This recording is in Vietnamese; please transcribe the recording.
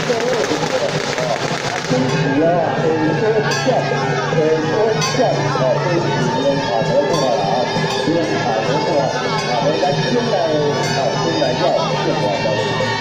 真是啊，多笑，多笑哦，这是啊，得过了啊，因为啊，得过了啊，我来先来啊，先来要结果的。